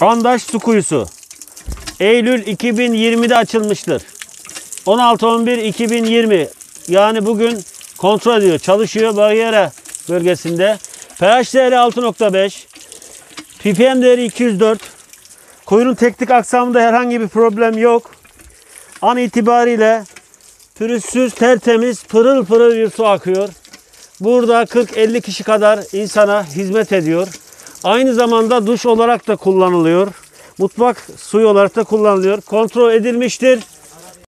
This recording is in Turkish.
Andaş su kuyusu. Eylül 2020'de açılmıştır. 16-11-2020. Yani bugün kontrol ediyor. Çalışıyor Bagyera bölgesinde. pH değeri 6.5. ppm değeri 204. Kuyunun teknik aksamında herhangi bir problem yok. An itibariyle pürüzsüz, tertemiz, pırıl pırıl bir su akıyor. Burada 40-50 kişi kadar insana hizmet ediyor. Aynı zamanda duş olarak da kullanılıyor. Mutfak suyu olarak da kullanılıyor. Kontrol edilmiştir.